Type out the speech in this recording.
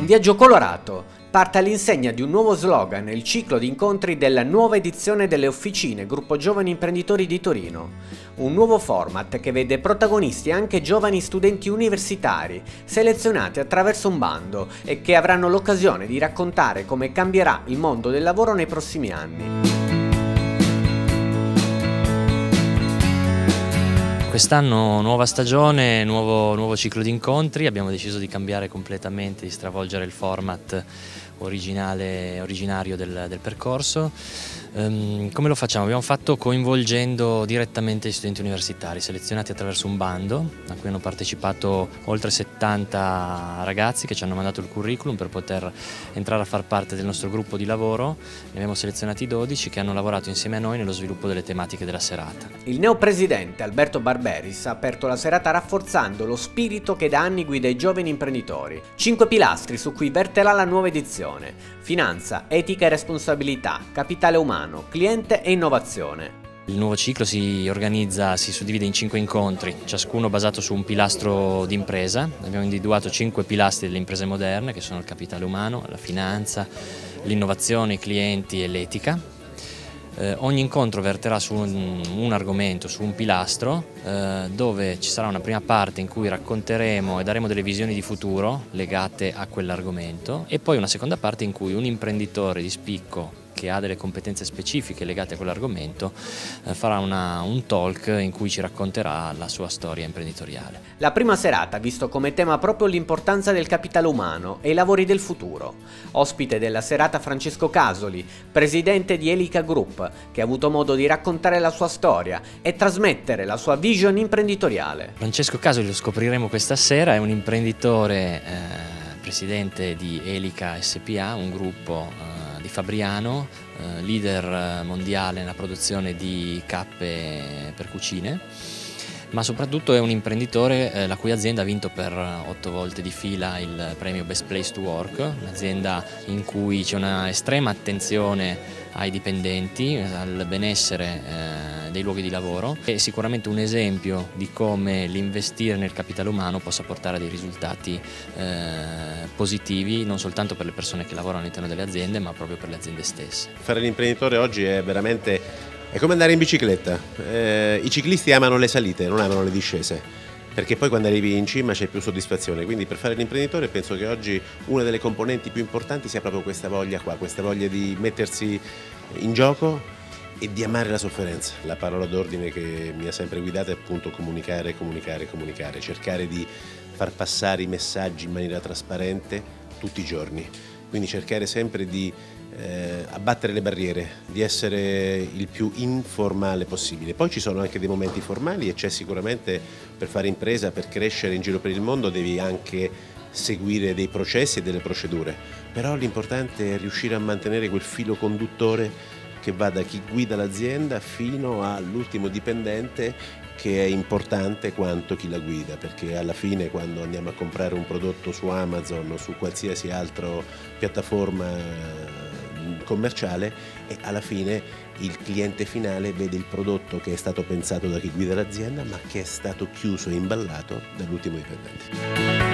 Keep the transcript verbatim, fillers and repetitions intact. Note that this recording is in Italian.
Un viaggio colorato. Parte all'insegna di un nuovo slogan il ciclo di incontri della nuova edizione delle Officine Gruppo Giovani Imprenditori di Torino. Un nuovo format che vede protagonisti anche giovani studenti universitari, selezionati attraverso un bando e che avranno l'occasione di raccontare come cambierà il mondo del lavoro nei prossimi anni. Quest'anno nuova stagione, nuovo, nuovo ciclo di incontri, abbiamo deciso di cambiare completamente, di stravolgere il format originale, originario del, del percorso. Um, come lo facciamo? Abbiamo fatto coinvolgendo direttamente gli studenti universitari, selezionati attraverso un bando a cui hanno partecipato oltre settanta ragazzi che ci hanno mandato il curriculum per poter entrare a far parte del nostro gruppo di lavoro. Ne abbiamo selezionati dodici che hanno lavorato insieme a noi nello sviluppo delle tematiche della serata. Il neopresidente Alberto Barberis ha aperto la serata rafforzando lo spirito che da anni guida i giovani imprenditori. Cinque pilastri su cui verterà la nuova edizione: finanza, etica e responsabilità, capitale umano, cliente e innovazione. Il nuovo ciclo si organizza, si suddivide in cinque incontri, ciascuno basato su un pilastro di impresa. Abbiamo individuato cinque pilastri delle imprese moderne, che sono il capitale umano, la finanza, l'innovazione, i clienti e l'etica. Eh, ogni incontro verterà su un, un argomento, su un pilastro, eh, dove ci sarà una prima parte in cui racconteremo e daremo delle visioni di futuro legate a quell'argomento, e poi una seconda parte in cui un imprenditore di spicco che ha delle competenze specifiche legate a quell'argomento eh, farà una, un talk in cui ci racconterà la sua storia imprenditoriale. La prima serata ha visto come tema proprio l'importanza del capitale umano e i lavori del futuro. Ospite della serata Francesco Casoli, presidente di Elica Group, che ha avuto modo di raccontare la sua storia e trasmettere la sua vision imprenditoriale. Francesco Casoli, lo scopriremo questa sera, è un imprenditore, eh, presidente di Elica S P A, un gruppo eh, di Fabriano, eh, leader mondiale nella produzione di cappe per cucine, ma soprattutto è un imprenditore eh, la cui azienda ha vinto per otto volte di fila il premio Best Place to Work, un'azienda in cui c'è una estrema attenzione ai dipendenti, al benessere eh, dei luoghi di lavoro. È sicuramente un esempio di come l'investire nel capitale umano possa portare a dei risultati eh, positivi, non soltanto per le persone che lavorano all'interno delle aziende, ma proprio per le aziende stesse. Fare l'imprenditore oggi è veramente, è come andare in bicicletta. Eh, I ciclisti amano le salite, non amano le discese, perché poi quando arrivi in cima c'è più soddisfazione. Quindi per fare l'imprenditore penso che oggi una delle componenti più importanti sia proprio questa voglia qua, questa voglia di mettersi in gioco e di amare la sofferenza. La parola d'ordine che mi ha sempre guidato è appunto comunicare, comunicare, comunicare, cercare di far passare i messaggi in maniera trasparente tutti i giorni. Quindi cercare sempre di eh, abbattere le barriere, di essere il più informale possibile. Poi ci sono anche dei momenti formali e c'è sicuramente, per fare impresa, per crescere in giro per il mondo, devi anche seguire dei processi e delle procedure. Però l'importante è riuscire a mantenere quel filo conduttore che va da chi guida l'azienda fino all'ultimo dipendente, che è importante quanto chi la guida, perché alla fine quando andiamo a comprare un prodotto su Amazon o su qualsiasi altra piattaforma commerciale, e alla fine il cliente finale vede il prodotto che è stato pensato da chi guida l'azienda, ma che è stato chiuso e imballato dall'ultimo dipendente.